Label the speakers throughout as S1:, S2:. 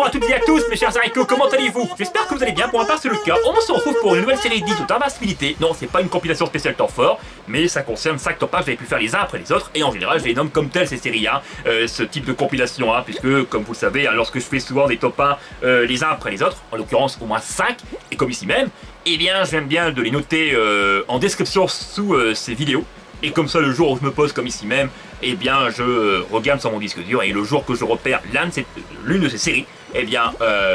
S1: à toutes et à tous mes chers haricots, comment allez-vous? J'espère que vous allez bien, pour ma part c'est le cas. On se retrouve pour une nouvelle série dite d'invincibilité. Non, c'est pas une compilation spéciale temps fort, mais ça concerne 5 top 1 que j'avais pu faire les uns après les autres. Et en général je les nomme comme tels ces séries, ce type de compilation, puisque comme vous le savez, lorsque je fais souvent des top 1 les uns après les autres, en l'occurrence au moins 5, et comme ici même, eh bien j'aime bien de les noter en description sous ces vidéos. Et comme ça, le jour où je me pose comme ici même, eh bien, je regarde sur mon disque dur et le jour que je repère l'une de ces séries, eh bien,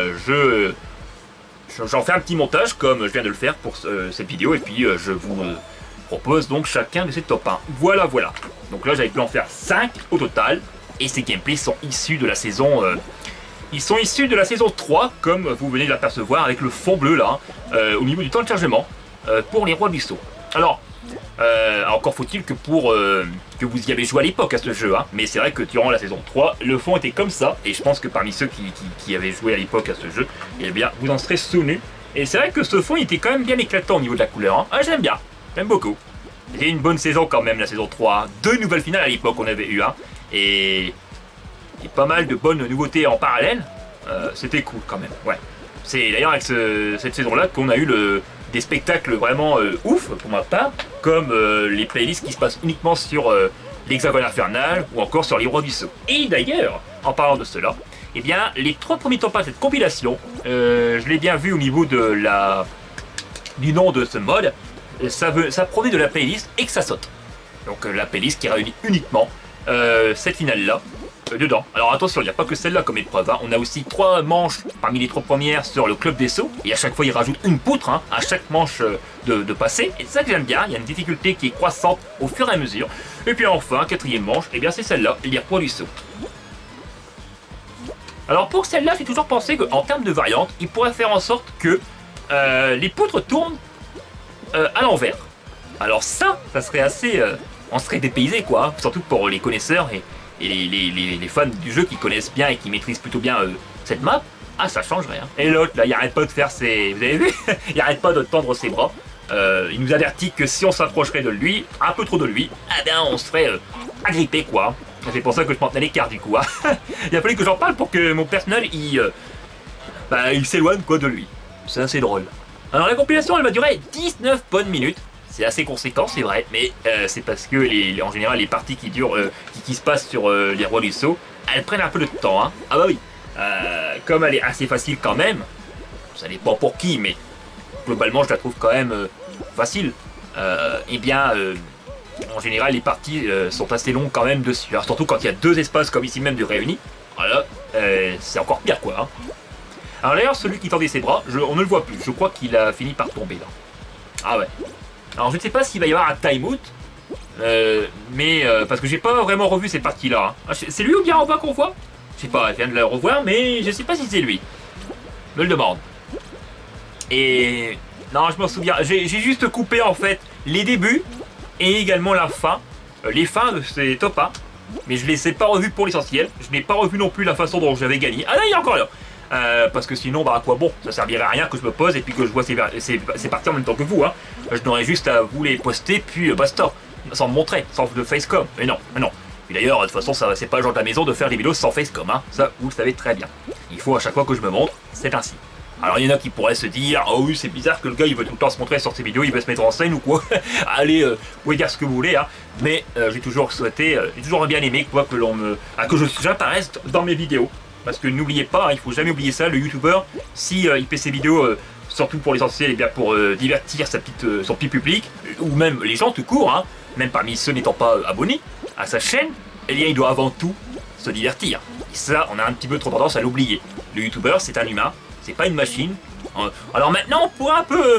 S1: j'en fais un petit montage comme je viens de le faire pour cette vidéo et puis je vous propose donc chacun de ces top 1. Voilà, voilà. Donc là, j'avais pu en faire 5 au total et ces gameplays sont issus de la saison... Ils sont issus de la saison 3, comme vous venez de l'apercevoir avec le fond bleu là, au niveau du temps de chargement, pour les rois du saut. Alors, encore faut-il que que vous y avez joué à l'époque à ce jeu, mais c'est vrai que durant la saison 3, le fond était comme ça, et je pense que parmi ceux qui avaient joué à l'époque à ce jeu, eh bien, vous en serez souvenus. Et c'est vrai que ce fond il était quand même bien éclatant au niveau de la couleur, j'aime bien, j'aime beaucoup. C'était une bonne saison quand même, la saison 3, 2 nouvelles finales à l'époque on avait eu, et pas mal de bonnes nouveautés en parallèle, c'était cool quand même, ouais. C'est d'ailleurs avec cette saison-là qu'on a eu des spectacles vraiment ouf pour ma part, comme les playlists qui se passent uniquement sur l'Hexagone Infernal ou encore sur les Rois du Saut. Et d'ailleurs, en parlant de cela, eh bien, les 3 premiers temps de cette compilation, je l'ai bien vu au niveau du nom de ce mode, ça provenait de la playlist et que ça saute. Donc la playlist qui réunit uniquement cette finale-là. Dedans. Alors attention, il n'y a pas que celle-là comme épreuve, on a aussi 3 manches parmi les 3 premières sur le club des sauts, et à chaque fois il rajoute une poutre à chaque manche de passer, et c'est ça que j'aime bien, il y a une difficulté qui est croissante au fur et à mesure. Et puis enfin, 4e manche, et bien c'est celle-là, les rois du saut. Alors pour celle-là, j'ai toujours pensé qu'en termes de variante, il pourrait faire en sorte que les poutres tournent à l'envers. Alors ça serait assez... on serait dépaysé quoi, surtout pour les connaisseurs et les fans du jeu qui connaissent bien et qui maîtrisent plutôt bien cette map, ça changerait. Et l'autre là, il arrête pas de faire ses... Vous avez vu? Il arrête pas de tendre ses bras. Il nous avertit que si on s'approcherait de lui, un peu trop de lui, eh bien on se ferait agripper quoi. C'est pour ça que je m'en tenais à l'écart du coup. Il a fallu que j'en parle pour que mon personnage il s'éloigne quoi de lui. C'est assez drôle. Alors la compilation elle va durer 19 bonnes minutes. C'est assez conséquent, c'est vrai, mais c'est parce que en général les parties qui durent, qui se passent sur les rois du saut, elles prennent un peu de temps. Ah bah oui, comme elle est assez facile quand même, ça dépend pour qui, mais globalement je la trouve quand même facile. Eh bien, en général les parties sont assez longues quand même dessus. Alors, surtout quand il y a 2 espaces comme ici même de réunis, voilà, c'est encore pire quoi. Alors d'ailleurs celui qui tendait ses bras, on ne le voit plus, je crois qu'il a fini par tomber là. Ah ouais. Alors je ne sais pas s'il va y avoir un time-out, parce que j'ai pas vraiment revu cette partie-là. C'est lui ou bien en bas qu'on voit? Je sais pas, je viens de le revoir, mais je sais pas si c'est lui. Me le demande. Et... non, je m'en souviens. J'ai juste coupé en fait les débuts et également la fin, les fins de ces top 1. Mais je les ai pas revus pour l'essentiel. Je n'ai pas revu non plus la façon dont j'avais gagné. Ah là, il y a encore là. Parce que sinon, à quoi bon? Ça servirait à rien que je me pose et puis que je vois ces parties en même temps que vous. Je n'aurais juste à vous les poster, puis basta. Sans me montrer, sans de facecam. Mais non, mais non. Et d'ailleurs, de toute façon, c'est pas le genre de la maison de faire des vidéos sans facecam. Ça, vous le savez très bien. Il faut à chaque fois que je me montre, c'est ainsi. Alors il y en a qui pourraient se dire, oh oui, c'est bizarre que le gars il veut tout le temps se montrer sur ses vidéos, il veut se mettre en scène ou quoi. Allez, vous pouvez dire ce que vous voulez, mais j'ai toujours souhaité, j'ai toujours bien aimé quoi, que j'apparaisse dans mes vidéos. Parce que n'oubliez pas, il faut jamais oublier ça, le youtubeur, si il fait ses vidéos, surtout pour l'essentiel, et bien pour divertir son petit public, ou même les gens tout court, même parmi ceux n'étant pas abonnés à sa chaîne, eh bien il doit avant tout se divertir. Et ça, on a un petit peu trop tendance à l'oublier. Le youtubeur, c'est un humain, c'est pas une machine. Alors maintenant, on pourrait un peu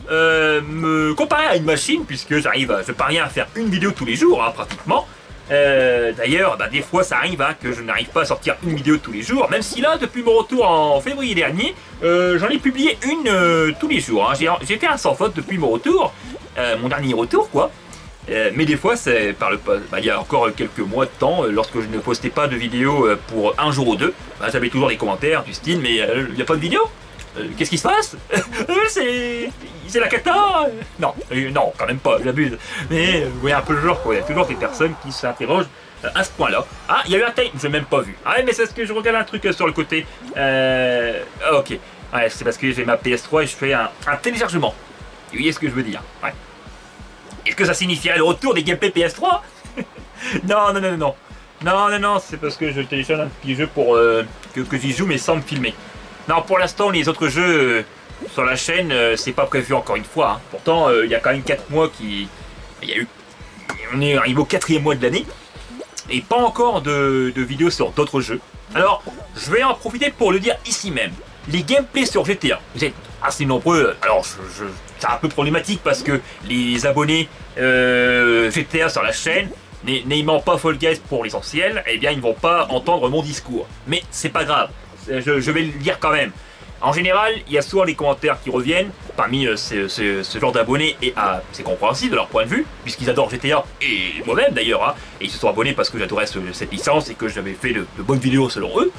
S1: me comparer à une machine, puisque je parviens à faire une vidéo tous les jours, pratiquement. D'ailleurs, des fois ça arrive que je n'arrive pas à sortir une vidéo tous les jours, même si là, depuis mon retour en février dernier, j'en ai publié une tous les jours. J'ai fait un sans faute depuis mon retour, mon dernier retour quoi. Mais des fois, c'est par il y a encore quelques mois de temps, lorsque je ne postais pas de vidéo pour un jour ou deux, j'avais toujours des commentaires du style, mais il n'y a pas de vidéo? Qu'est-ce qui se passe? C'est la cata? Non, non, quand même pas, j'abuse. Mais vous voyez un peu le genre, quoi. Il y a toujours des personnes qui s'interrogent à ce point-là. Ah, il y a eu un time, je l'ai même pas vu. Ah ouais, mais c'est parce que je regarde un truc sur le côté. Ok. Ouais, c'est parce que j'ai ma PS3 et je fais un téléchargement. Vous voyez ce que je veux dire? Ouais. Est-ce que ça signifierait le retour des gameplay PS3? Non, non, non, non, non. Non, non, non, c'est parce que je télécharge un petit jeu pour que j'y joue mais sans me filmer. Non, pour l'instant, les autres jeux sur la chaîne, c'est pas prévu encore une fois. Hein. Pourtant, il y a quand même 4 mois qui... Il y a eu... On est arrivé au 4e mois de l'année. Et pas encore de vidéos sur d'autres jeux. Alors, je vais en profiter pour le dire ici même. Les gameplays sur GTA, vous êtes assez nombreux. Alors, c'est un peu problématique parce que les abonnés GTA sur la chaîne, n'aimant pas Fall Guys pour l'essentiel, eh bien ils ne vont pas entendre mon discours. Mais c'est pas grave, je vais le dire quand même. En général, il y a souvent les commentaires qui reviennent parmi ce genre d'abonnés, et c'est compréhensible de leur point de vue, puisqu'ils adorent GTA, et moi-même d'ailleurs, hein, et ils se sont abonnés parce que j'adorais cette licence et que j'avais fait de bonnes vidéos selon eux.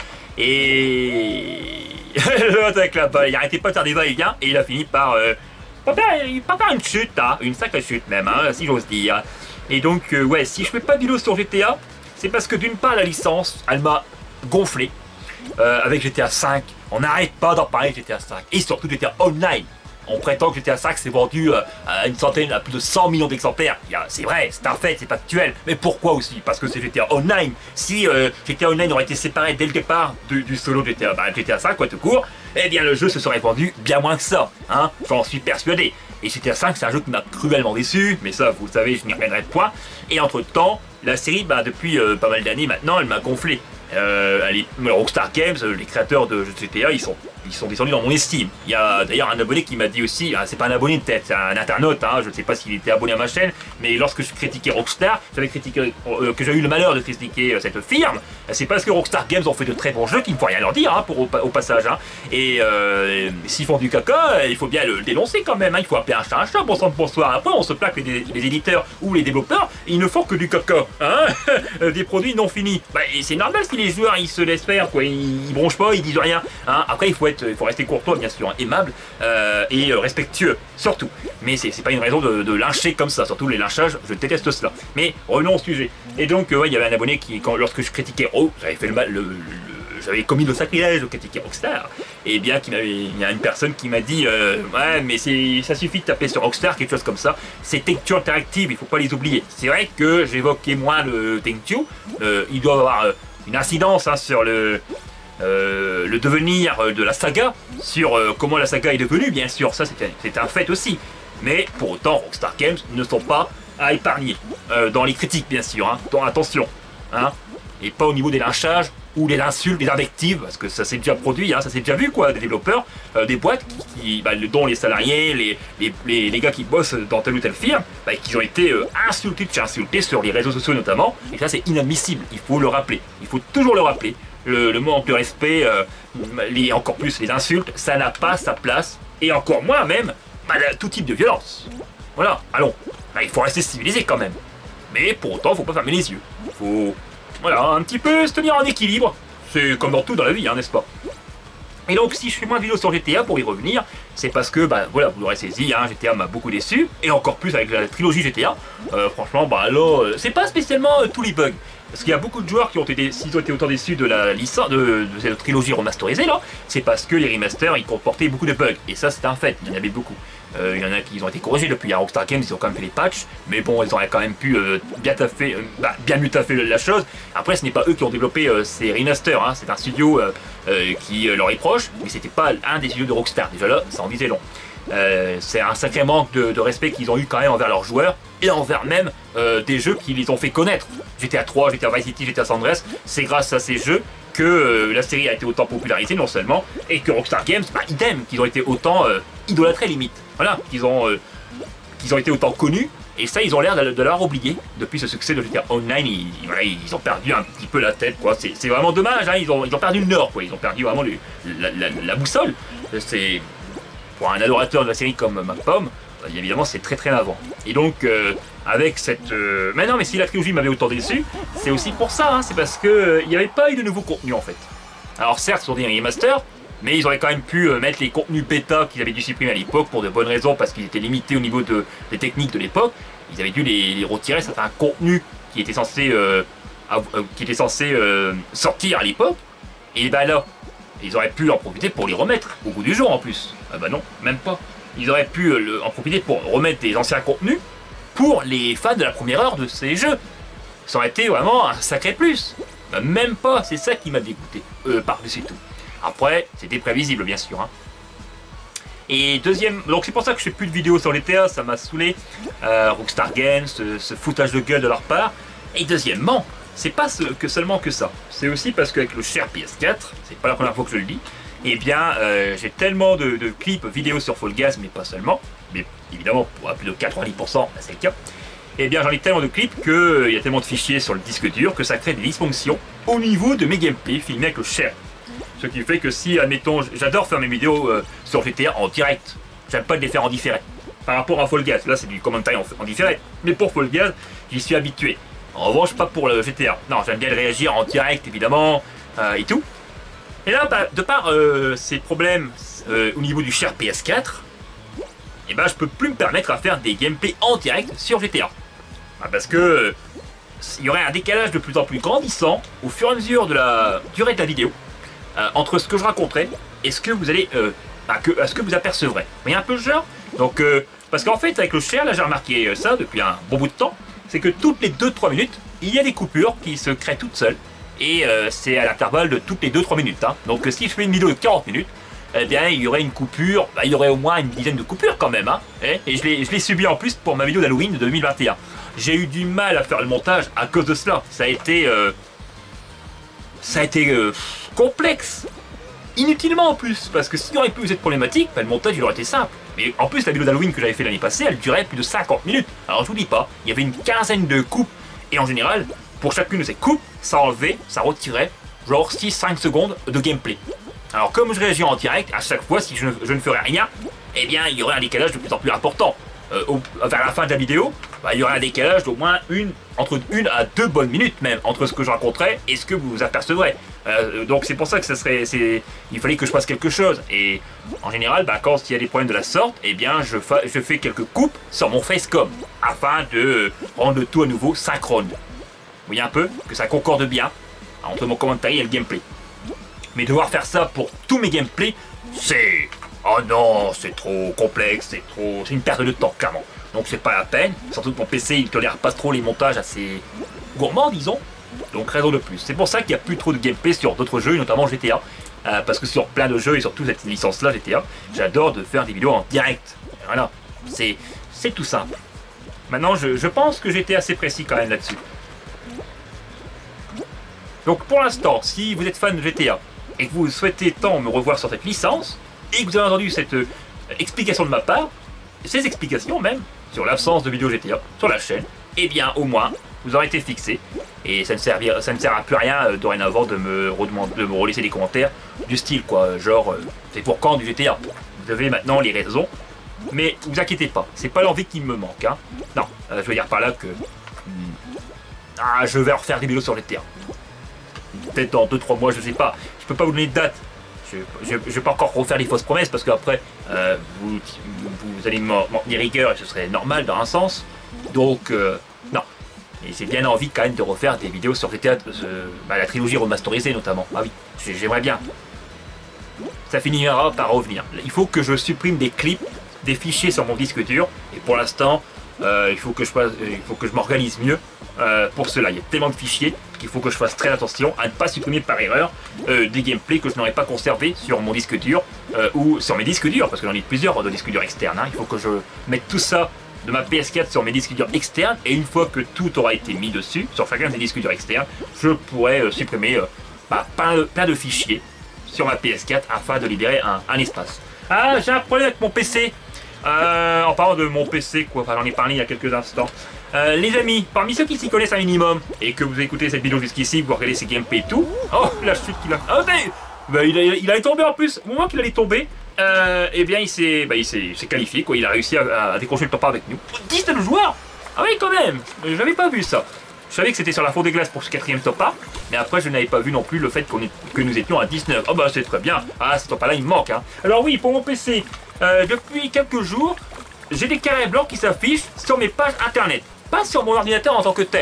S1: Et l'autre avec la balle, il arrêtait pas de faire des va-et-vient, et il a fini par faire une chute, hein, une sacrée chute même, hein, si j'ose dire. Et donc, ouais, si je fais pas de vidéo sur GTA, c'est parce que d'une part, la licence, elle m'a gonflé. Avec GTA 5, on n'arrête pas d'en parler de GTA 5. Et surtout GTA Online. On prétend que GTA 5 s'est vendu à une centaine, à plus de 100 millions d'exemplaires. C'est vrai, c'est un fait, c'est pas actuel. Mais pourquoi aussi? Parce que c'est GTA Online. Si GTA Online aurait été séparé dès le départ du solo de GTA 5, quoi, tout court, eh bien le jeu se serait vendu bien moins que ça. Hein, j'en suis persuadé. Et GTA 5, c'est un jeu qui m'a cruellement déçu, mais ça, vous le savez, je n'y reviendrai point. Et entre-temps, la série, depuis pas mal d'années maintenant, elle m'a gonflé. Rockstar Games, les créateurs de GTA, ils sont descendus dans mon estime. Il y a d'ailleurs un abonné qui m'a dit aussi, c'est pas un abonné de tête, c'est un internaute, hein, je ne sais pas s'il était abonné à ma chaîne, mais lorsque je critiquais Rockstar, que j'ai eu le malheur de critiquer cette firme, c'est parce que Rockstar Games ont fait de très bons jeux qu'il ne faut rien leur dire, hein, au passage. Hein. Et s'ils font du caca, il faut bien le dénoncer quand même, hein, il faut appeler un chat, bon sang de bonsoir. Après, on se plaque les éditeurs ou les développeurs, ils ne font que du caca, hein, des produits non finis. C'est normal si les joueurs ils se laissent faire, quoi, ils bronchent pas, ils disent rien. Hein. Après, il faut rester courtois, bien sûr, hein, aimable et respectueux, surtout. Mais c'est pas une raison de lyncher comme ça, surtout les lynchages, je déteste cela. Mais revenons au sujet. Et donc, ouais, il y avait un abonné qui, lorsque je critiquais j'avais fait j'avais commis le sacrilège de critiquer Rockstar, et bien il y a une personne qui m'a dit ouais, mais ça suffit de taper sur Rockstar, quelque chose comme ça, c'est Take-Two Interactive, il faut pas les oublier. C'est vrai que j'évoquais moins le Take-Two, il doit avoir une incidence, hein, sur le devenir de la saga, sur comment la saga est devenue, bien sûr, ça c'est un fait aussi. Mais pour autant, Rockstar Games ne sont pas à épargner, dans les critiques, bien sûr, hein, attention, hein, et pas au niveau des lynchages, ou des insultes, des invectives, parce que ça s'est déjà produit, hein, ça s'est déjà vu, quoi, des développeurs, des boîtes, dont les salariés, les gars qui bossent dans telle ou telle firme, qui ont été insultés sur les réseaux sociaux notamment, et ça c'est inadmissible, il faut le rappeler, il faut toujours le rappeler, le manque de respect, encore plus les insultes, ça n'a pas sa place, et encore moins même, tout type de violence. Voilà, allons, il faut rester civilisé quand même, mais pour autant, il ne faut pas fermer les yeux, faut... Voilà, un petit peu se tenir en équilibre. C'est comme dans tout dans la vie, hein, n'est-ce pas? Et donc, si je fais moins de vidéos sur GTA, pour y revenir, c'est parce que, voilà, vous l'aurez saisi, hein, GTA m'a beaucoup déçu, et encore plus avec la trilogie GTA. Franchement, là, c'est pas spécialement tous les bugs. Parce qu'il y a beaucoup de joueurs qui ont été, s'ils ont été autant déçus de la licence, de cette trilogie remasterisée là, c'est parce que les remasters, ils comportaient beaucoup de bugs. Et ça, c'est un fait, il y en avait beaucoup. Il y en a qui ont été corrigés depuis, à Rockstar Games, ils ont quand même fait les patchs, mais bon, ils auraient quand même pu bien mieux taffer la chose. Après, ce n'est pas eux qui ont développé ces remasters, hein, c'est un studio qui leur est proche, mais c'était pas un des studios de Rockstar. Déjà là, ça en disait long. C'est un sacré manque de respect qu'ils ont eu quand même envers leurs joueurs et envers même des jeux qui les ont fait connaître. GTA 3, GTA Vice City, GTA San Andreas, c'est grâce à ces jeux que la série a été autant popularisée non seulement, et que Rockstar Games, idem, qu'ils ont été autant idolâtrés limite. Voilà, qu'ils ont été autant connus, et ça ils ont l'air de l'avoir oublié depuis ce succès de GTA Online. Ils ont perdu un petit peu la tête, quoi. C'est vraiment dommage, hein. Ils ont perdu le nord, quoi. Ils ont perdu vraiment la boussole. C'est pour un adorateur de la série comme MacPom, évidemment c'est très navrant. Et donc avec cette... Mais non, mais si la trilogie m'avait autant déçu, c'est aussi pour ça, hein, c'est parce que il n'y avait pas eu de nouveau contenu en fait. Alors certes, ce sont des remasters, mais ils auraient quand même pu mettre les contenus bêta qu'ils avaient dû supprimer à l'époque pour de bonnes raisons, parce qu'ils étaient limités au niveau des techniques de l'époque. Ils avaient dû les retirer, certains contenus qui étaient censés qui était censé sortir à l'époque, et ben là, ils auraient pu en profiter pour les remettre au goût du jour en plus. Ah bah non, même pas. Ils auraient pu en profiter pour remettre des anciens contenus pour les fans de la première heure de ces jeux. Ça aurait été vraiment un sacré plus. Bah, même pas, c'est ça qui m'a dégoûté. Par-dessus tout. Après, c'était prévisible bien sûr. Hein. Et deuxième, donc c'est pour ça que je fais plus de vidéos sur GTA, ça m'a saoulé. Rockstar Games, ce foutage de gueule de leur part. Et deuxièmement, c'est pas seulement que ça. C'est aussi parce qu'avec le cher PS4, c'est pas la première fois que je le dis, eh bien j'ai tellement de clips vidéo sur Fall Guys, mais pas seulement, mais évidemment pour plus de 90%, c'est le cas. Eh bien j'en ai tellement de clips qu'il y a tellement de fichiers sur le disque dur que ça crée des dysfonctions au niveau de mes gameplays filmés avec le cher. Ce qui fait que si, admettons, j'adore faire mes vidéos sur GTA en direct, j'aime pas de les faire en différé. Par rapport à Fall Guys, là c'est du commentaire en différé, mais pour Fall Guys, j'y suis habitué. En revanche, pas pour le GTA. Non, j'aime bien réagir en direct, évidemment, et tout. Et là, bah, de par ces problèmes au niveau du cher PS4, eh ben, je peux plus me permettre à faire des gameplays en direct sur GTA. Bah, parce que il y aurait un décalage de plus en plus grandissant au fur et à mesure de la durée de la vidéo entre ce que je raconterai et ce que vous allez, ce que vous apercevrez. Vous voyez un peu le genre? Donc, parce qu'en fait, avec le cher, là, j'ai remarqué ça depuis un bon bout de temps. C'est que toutes les 2-3 minutes, il y a des coupures qui se créent toutes seules. Et c'est à l'intervalle de toutes les 2-3 minutes. Hein. Donc si je fais une vidéo de 40 minutes, eh bien il y aurait une coupure, il y aurait au moins une dizaine de coupures quand même. Hein. Et je l'ai subi en plus pour ma vidéo d'Halloween de 2021. J'ai eu du mal à faire le montage à cause de cela. Ça a été complexe. Inutilement en plus, parce que s'il y aurait pu cette problématique, bah, le montage il aurait été simple. Mais en plus la vidéo d'Halloween que j'avais fait l'année passée, elle durait plus de 50 minutes. Alors je vous dis pas, il y avait une quinzaine de coupes, et en général, pour chacune de ces coupes, ça enlevait, ça retirait genre 6-5 secondes de gameplay. Alors comme je réagis en direct, à chaque fois si je ne ferais rien, eh bien il y aurait un décalage de plus en plus important. Vers la fin de la vidéo, bah, il y aurait un décalage d'au moins entre 1 à 2 bonnes minutes même entre ce que je raconterai et ce que vous apercevrez. Donc c'est pour ça que il fallait que je fasse quelque chose. Et en général, bah, quand il y a des problèmes de la sorte, eh bien je fais quelques coupes sur mon facecam afin de rendre le tout à nouveau synchrone. Vous voyez un peu que ça concorde bien entre mon commentaire et le gameplay. Mais devoir faire ça pour tous mes gameplays, c'est... Oh non, c'est trop complexe, c'est une perte de temps, clairement. Donc c'est pas la peine, surtout que mon PC il tolère pas trop les montages assez gourmands, disons. Donc raison de plus. C'est pour ça qu'il n'y a plus trop de gameplay sur d'autres jeux, notamment GTA. Parce que sur plein de jeux, et surtout cette licence-là, GTA, j'adore de faire des vidéos en direct. Et voilà, c'est tout simple. Maintenant, je pense que j'étais assez précis quand même là-dessus. Donc pour l'instant, si vous êtes fan de GTA, et que vous souhaitez tant me revoir sur cette licence, et que vous avez entendu cette explication de ma part, ces explications même, sur l'absence de vidéos GTA sur la chaîne, eh bien au moins, vous aurez été fixé, et ça ne sert à plus rien dorénavant de me relaisser des commentaires du style quoi, genre c'est pour quand du GTA. Vous avez maintenant les raisons, mais vous inquiétez pas, c'est pas l'envie qui me manque, hein. Non, je veux dire par là que je vais refaire des vidéos sur GTA. Peut-être dans 2-3 mois, je sais pas, je peux pas vous donner de date. Je vais pas encore refaire des fausses promesses parce qu'après vous allez m'en tenir rigueur et ce serait normal dans un sens. Donc non. Et j'ai bien envie quand même de refaire des vidéos sur GTA, la trilogie remasterisée notamment. Ah oui, j'aimerais bien. Ça finira par revenir. Il faut que je supprime des clips, des fichiers sur mon disque dur. Et pour l'instant, il faut que je m'organise mieux pour cela. Il y a tellement de fichiers qu'il faut que je fasse très attention à ne pas supprimer par erreur des gameplays que je n'aurais pas conservés sur mon disque dur ou sur mes disques durs, parce que j'en ai plusieurs de disques durs externes. Hein. Il faut que je mette tout ça de ma PS4 sur mes disques durs externes, et une fois que tout aura été mis dessus, sur chacun des disques durs externes, je pourrai supprimer plein de fichiers sur ma PS4 afin de libérer un espace. Ah, j'ai un problème avec mon PC. En parlant de mon PC, quoi, j'en ai parlé il y a quelques instants. Les amis, parmi ceux qui s'y connaissent un minimum, et que vous écoutez cette vidéo jusqu'ici, vous regardez ses gameplays et tout, oh, la chute qu'il a... Ah, il allait tomber en plus. Au moment qu'il allait tomber, eh bien il s'est qualifié, quoi. Il a réussi à décrocher le top 1 avec nous. 19 joueurs. Ah oui, quand même, j'avais pas vu ça. Je savais que c'était sur la fonte des glaces pour ce 4ème top 1, mais après je n'avais pas vu non plus le fait que nous étions à 19. Oh bah c'est très bien. Ah, ce top 1 là il me manque, hein. Alors oui, pour mon PC, depuis quelques jours, j'ai des carrés blancs qui s'affichent sur mes pages internet. Pas sur mon ordinateur en tant que tel.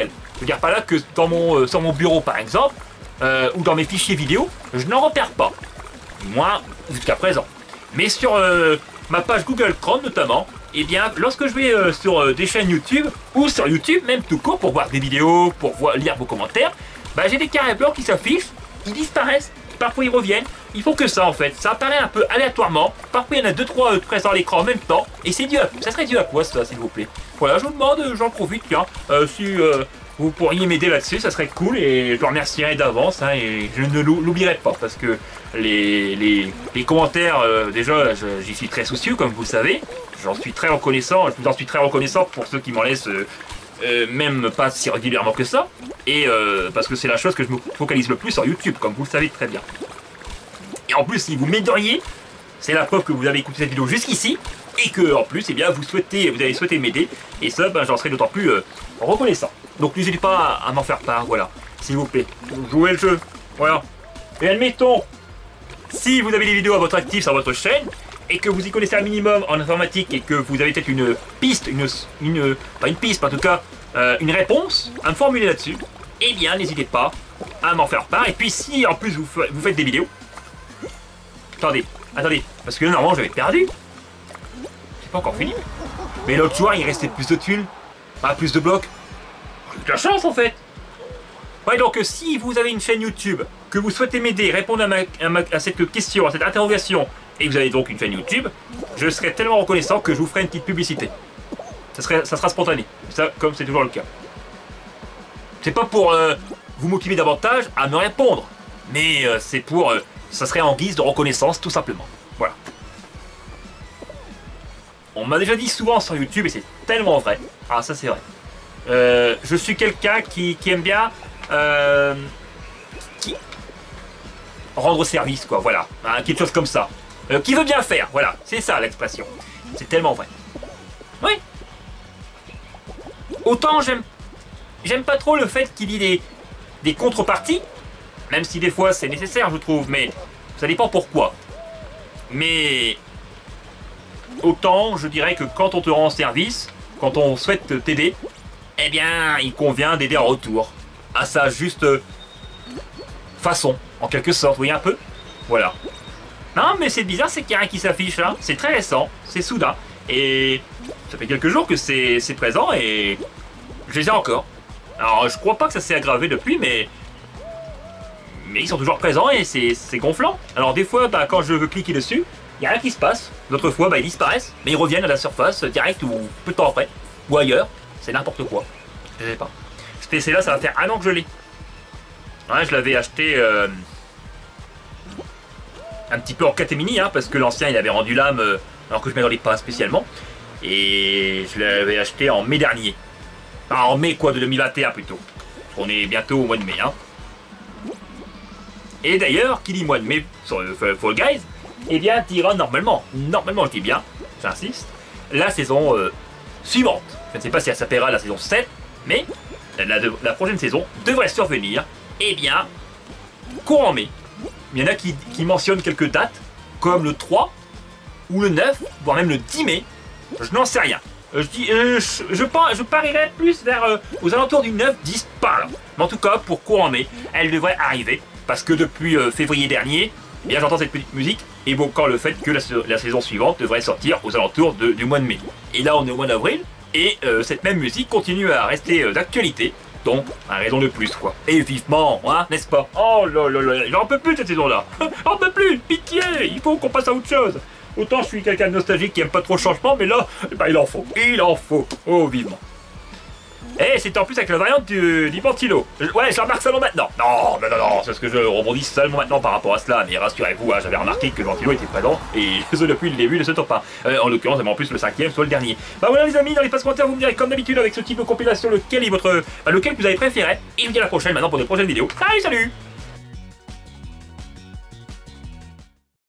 S1: veux dire par là que sur mon bureau par exemple, ou dans mes fichiers vidéo, je n'en repère pas. Moi, jusqu'à présent. Mais sur ma page Google Chrome notamment, eh bien, lorsque je vais sur des chaînes YouTube, ou sur YouTube même tout court, pour voir des vidéos, pour lire vos commentaires, bah, j'ai des carrés blancs qui s'affichent, ils disparaissent, parfois ils reviennent, ils font que ça en fait, ça apparaît un peu aléatoirement, parfois il y en a 2-3 présents à l'écran en même temps, et c'est dû à, ça serait dû à quoi ça s'il vous plaît? Voilà, je vous demande, j'en profite, tiens, si vous pourriez m'aider là-dessus, ça serait cool, et je vous remercierai d'avance, hein, et je ne l'oublierai pas, parce que les commentaires, déjà, j'y suis très soucieux, comme vous le savez, j'en suis très reconnaissant, je vous en suis très reconnaissant pour ceux qui m'en laissent même pas si régulièrement que ça, et parce que c'est la chose que je me focalise le plus sur YouTube, comme vous le savez très bien. Et en plus, si vous m'aideriez, c'est la preuve que vous avez écouté cette vidéo jusqu'ici, et que en plus, eh bien, vous avez souhaité m'aider, et ça, ben, j'en serai d'autant plus reconnaissant. Donc n'hésitez pas à m'en faire part, voilà, s'il vous plaît, jouez le jeu, voilà. Et admettons, si vous avez des vidéos à votre actif sur votre chaîne, et que vous y connaissez un minimum en informatique et que vous avez peut-être une piste, pas une piste, mais en tout cas une réponse à me formuler là-dessus, eh bien n'hésitez pas à m'en faire part. Et puis si en plus vous faites des vidéos, attendez, parce que là normalement j'avais perdu, c'est pas encore fini, mais l'autre joueur il restait plus de tuiles, pas plus de blocs, j'ai de la chance en fait. Ouais, donc si vous avez une chaîne YouTube, que vous souhaitez m'aider, répondre à cette question, à cette interrogation, et que vous avez donc une chaîne YouTube, je serai tellement reconnaissant que je vous ferai une petite publicité. Ça sera spontané, ça, comme c'est toujours le cas. C'est pas pour vous motiver davantage à me répondre, mais c'est pour... ça serait en guise de reconnaissance, tout simplement. Voilà. On m'a déjà dit souvent sur YouTube, et c'est tellement vrai. Ah, ça c'est vrai. Je suis quelqu'un qui aime bien... rendre service, quoi, voilà. Hein, quelque chose comme ça. Qui veut bien faire, voilà, c'est ça l'expression. C'est tellement vrai. Oui. Autant j'aime pas trop le fait qu'il y ait des contreparties, même si des fois c'est nécessaire, je trouve, mais ça dépend pourquoi. Mais autant je dirais que quand on te rend service, quand on souhaite t'aider, eh bien il convient d'aider en retour. À sa juste façon, en quelque sorte, vous voyez un peu? Voilà. Non, mais c'est bizarre, c'est qu'il y a rien qui s'affiche là. C'est très récent, c'est soudain. Et ça fait quelques jours que c'est présent et je les ai encore. Alors, je crois pas que ça s'est aggravé depuis, mais ils sont toujours présents et c'est gonflant. Alors, des fois, bah, quand je veux cliquer dessus, il n'y a rien qui se passe. D'autres fois, bah, ils disparaissent, mais ils reviennent à la surface direct ou peu de temps après, ou ailleurs. C'est n'importe quoi. Je sais pas. Ce PC là, ça va faire 1 an que je l'ai. Ouais, je l'avais acheté un petit peu en catémini, hein, parce que l'ancien il avait rendu l'âme alors que je ne m'attendais pas spécialement. Et je l'avais acheté en mai dernier. Enfin, en mai quoi, de 2021 plutôt. On est bientôt au mois de mai. Hein. Et d'ailleurs, qui dit mois de mai sur Fall Guys, eh bien, dira normalement je dis bien, j'insiste, la saison suivante. Je ne sais pas si elle s'appellera la saison 7, mais la prochaine saison devrait survenir, eh bien, courant mai. Il y en a qui mentionnent quelques dates, comme le 3 ou le 9, voire même le 10 mai. Je n'en sais rien. Je parierais plus vers aux alentours du 9-10 par là. Mais en tout cas, pour courant mai, elle devrait arriver. Parce que depuis février dernier, eh bien, j'entends cette petite musique évoquant le fait que la saison suivante devrait sortir aux alentours du mois de mai. Et là, on est au mois d'avril, et cette même musique continue à rester d'actualité. Donc, un raison de plus, quoi. Et vivement, hein, n'est-ce pas? Oh là là là, j'en peux plus de cette saison-là. J'en peux plus, pitié, il faut qu'on passe à autre chose. Autant je suis quelqu'un de nostalgique qui aime pas trop le changement, mais là, bah, il en faut. Oh, vivement. Et c'est en plus avec la variante du Ventilo. Ouais, je remarque seulement maintenant. Non, c'est ce que je rebondis seulement maintenant par rapport à cela. Mais rassurez-vous, hein, j'avais remarqué que le Ventilo était présent, et ce depuis le début de ce top 1. En l'occurrence, en plus le 5e, soit le dernier. Bah voilà les amis, dans l'espace commentaire, vous me direz comme d'habitude avec ce type de compilation lequel est lequel vous avez préféré. Et je vous dis à la prochaine maintenant pour de prochaines vidéos. Salut!